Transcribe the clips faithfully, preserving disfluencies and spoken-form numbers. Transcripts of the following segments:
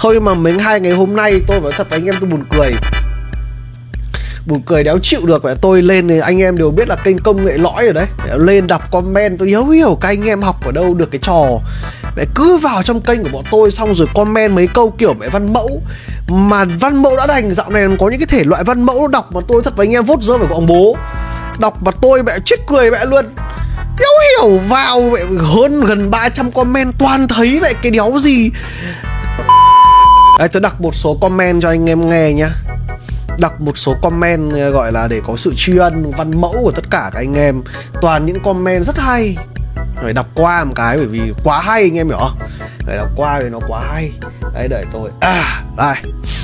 Thôi mà mấy hai ngày hôm nay tôi nói thật với anh em tôi buồn cười. Buồn cười đéo chịu được. Tôi lên thì anh em đều biết là kênh công nghệ lõi rồi đấy. Lên đọc comment tôi đéo hiểu các anh em học ở đâu được cái trò mẹ cứ vào trong kênh của bọn tôi xong rồi comment mấy câu kiểu mẹ văn mẫu. Mà văn mẫu đã đành, dạo này có những cái thể loại văn mẫu đọc mà tôi thật với anh em vốt rơi vào của ông bố. Đọc mà tôi mẹ chết cười mẹ luôn. Đéo hiểu vào mẹ hơn gần ba trăm comment toàn thấy mẹ cái đéo gì. Đây, tôi đọc một số comment cho anh em nghe nhá. Đọc một số comment gọi là để có sự tri ân văn mẫu của tất cả các anh em. Toàn những comment rất hay. Phải đọc qua một cái bởi vì quá hay anh em hiểu không? Phải đọc qua vì nó quá hay. Đấy đợi tôi. À, đây.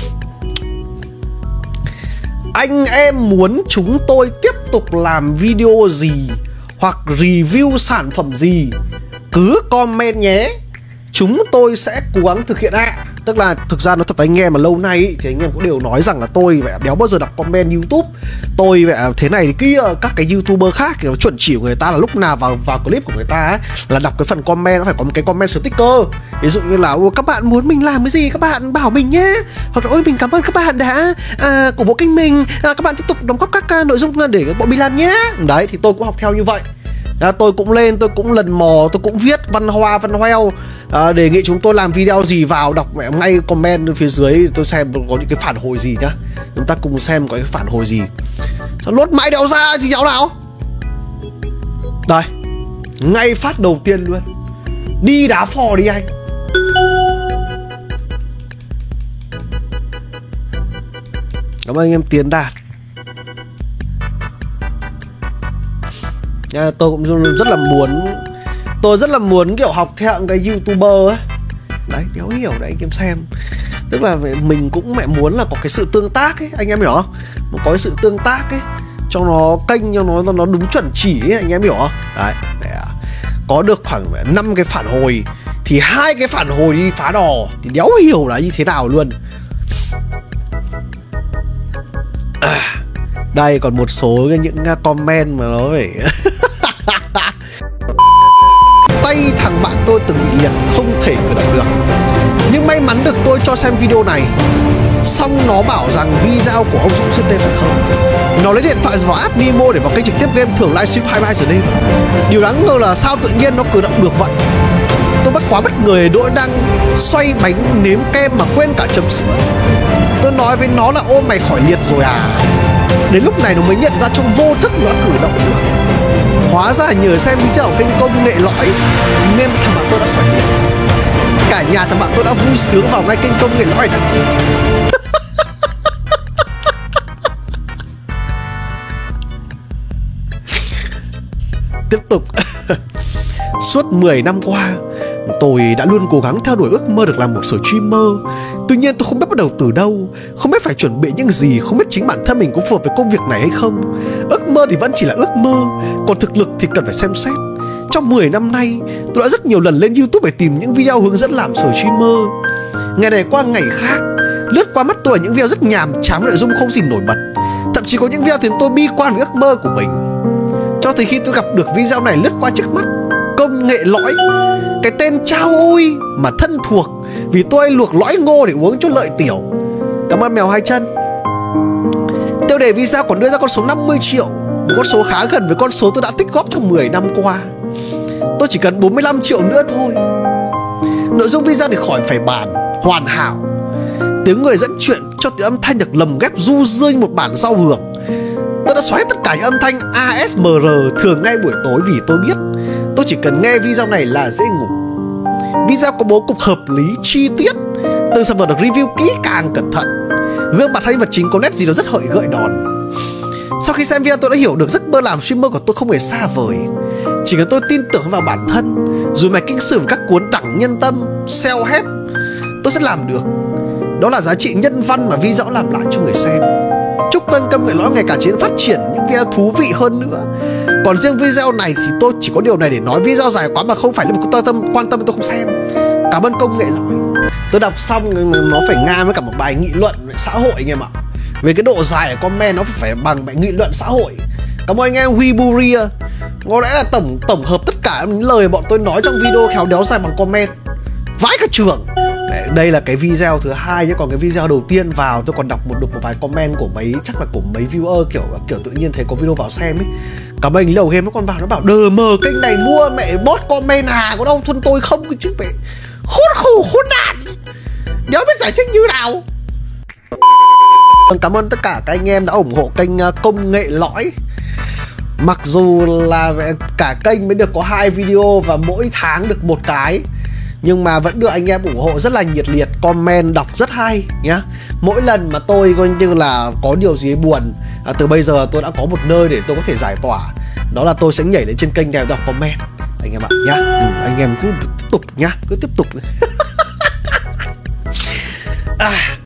Anh em muốn chúng tôi tiếp tục làm video gì hoặc review sản phẩm gì cứ comment nhé. Chúng tôi sẽ cố gắng thực hiện ạ. À, tức là thực ra nó thật với anh em mà lâu nay ý, thì anh em cũng đều nói rằng là tôi mẹ đéo bao giờ đọc comment YouTube. Tôi mẹ thế này thì kia. Các cái YouTuber khác thì nó chuẩn chỉ của người ta là lúc nào vào vào clip của người ta ấy, là đọc cái phần comment nó phải có một cái comment sticker. Ví dụ như là các bạn muốn mình làm cái gì các bạn bảo mình nhé. Hoặc là ôi mình cảm ơn các bạn đã à, ủng hộ kênh mình. À, các bạn tiếp tục đóng góp các uh, nội dung để các bọn mình làm nhé. Đấy thì tôi cũng học theo như vậy. À, tôi cũng lên, tôi cũng lần mò, tôi cũng viết văn hoa, văn hoeo à, đề nghị chúng tôi làm video gì vào đọc mẹ ngay comment phía dưới tôi xem có những cái phản hồi gì nhá. Chúng ta cùng xem có cái phản hồi gì. Sao lốt mãi đéo ra gì đéo nào. Đây, ngay phát đầu tiên luôn. Đi đá phò đi anh. Cảm ơn anh em Tiến Đạt. À, tôi cũng rất là muốn Tôi rất là muốn kiểu học theo cái YouTuber ấy. Đấy, đéo hiểu đấy anh em xem. Tức là mình cũng mẹ muốn là có cái sự tương tác ấy, anh em hiểu không? Một có cái sự tương tác ấy cho nó kênh cho nó nó đúng chuẩn chỉ ấy, anh em hiểu không? Đấy, để có được khoảng năm cái phản hồi thì hai cái phản hồi đi phá đò thì đéo hiểu là như thế nào luôn. À, đây còn một số những comment mà nó phải tay thằng bạn tôi từng bị liệt không thể cử động được, nhưng may mắn được tôi cho xem video này. Xong nó bảo rằng video của ông Dũng xê tê phải không. Nó lấy điện thoại vào app Mimo để vào kênh trực tiếp game thường livestream hai mươi hai giờ đêm. Điều đáng ngờ là sao tự nhiên nó cử động được vậy. Tôi bất quá bất ngờ đội đang xoay bánh nếm kem mà quên cả chấm sữa. Tôi nói với nó là ô mày khỏi liệt rồi à. Đến lúc này nó mới nhận ra trong vô thức nó cử động được. Hóa ra nhờ xem video ở kênh công nghệ lõi nên thằng bạn tôi đã khỏi liệt. Cả nhà thằng bạn tôi đã vui sướng vào ngay kênh công nghệ lõi này. Tiếp tục. Suốt mười năm qua tôi đã luôn cố gắng theo đuổi ước mơ được làm một sở streamer. Tuy nhiên tôi không biết bắt đầu từ đâu, không biết phải chuẩn bị những gì, không biết chính bản thân mình có phù hợp với công việc này hay không. Ước mơ thì vẫn chỉ là ước mơ, còn thực lực thì cần phải xem xét. Trong mười năm nay tôi đã rất nhiều lần lên YouTube để tìm những video hướng dẫn làm sở streamer. Ngày này qua ngày khác, lướt qua mắt tôi là những video rất nhàm chán với nội dung không gì nổi bật. Thậm chí có những video khiến tôi bi quan với ước mơ của mình. Cho tới khi tôi gặp được video này lướt qua trước mắt, công nghệ lõi, cái tên chao ôi mà thân thuộc vì tôi luộc lõi ngô để uống cho lợi tiểu. Cảm ơn mèo hai chân. Tiêu đề video còn đưa ra con số năm mươi triệu, một con số khá gần với con số tôi đã tích góp trong mười năm qua. Tôi chỉ cần bốn mươi lăm triệu nữa thôi. Nội dung video thì khỏi phải bàn, hoàn hảo. Tiếng người dẫn chuyện cho tiếng âm thanh được lồng ghép du dương một bản giao hưởng. Tôi đã xóa tất cả những âm thanh a ét em rờ thường ngay buổi tối vì tôi biết tôi chỉ cần nghe video này là dễ ngủ. Video có bố cục hợp lý, chi tiết, từng sản phẩm được review kỹ càng cẩn thận. Gương mặt hay vật chính có nét gì đó rất hợi gợi đòn. Sau khi xem video tôi đã hiểu được giấc mơ làm streamer của tôi không hề xa vời. Chỉ cần tôi tin tưởng vào bản thân, dù mày kinh sử với các cuốn đẳng nhân tâm, self-help, tôi sẽ làm được. Đó là giá trị nhân văn mà video làm lại cho người xem. Chúc kênh công nghệ lõi ngày càng chiến phát triển những video thú vị hơn nữa. Còn riêng video này thì tôi chỉ có điều này để nói, video dài quá mà không phải là một tôi tâm quan tâm tôi không xem. Cảm ơn công nghệ lõi. Tôi đọc xong nó phải ngang với cả một bài nghị luận xã hội anh em ạ. Về cái độ dài của comment nó phải bằng bài nghị luận xã hội. Cảm ơn anh em Wiburia. Có lẽ là tổng tổng hợp tất cả những lời bọn tôi nói trong video khéo đéo dài bằng comment. Vãi cả trường. đây là cái video thứ hai nhé, còn cái video đầu tiên vào tôi còn đọc một được một vài comment của mấy, chắc là của mấy viewer kiểu kiểu tự nhiên thấy có video vào xem ấy. Cảm ơn Lầu Game nó còn vào nó bảo đờ mờ kênh này mua mẹ bot comment à, có đâu thuần tôi không chứ mẹ khốn khổ khốn nạn, nhớ biết giải thích như nào. Cảm ơn tất cả các anh em đã ủng hộ kênh Công Nghệ Lõi. Mặc dù là cả kênh mới được có hai video và mỗi tháng được một cái, nhưng mà vẫn được anh em ủng hộ rất là nhiệt liệt, comment đọc rất hay nhá. Mỗi lần mà tôi coi như là có điều gì buồn, à, từ bây giờ tôi đã có một nơi để tôi có thể giải tỏa, đó là tôi sẽ nhảy lên trên kênh này đọc comment anh em ạ nhá. Ừ, anh em cứ tiếp tục nhá, cứ tiếp tục. À,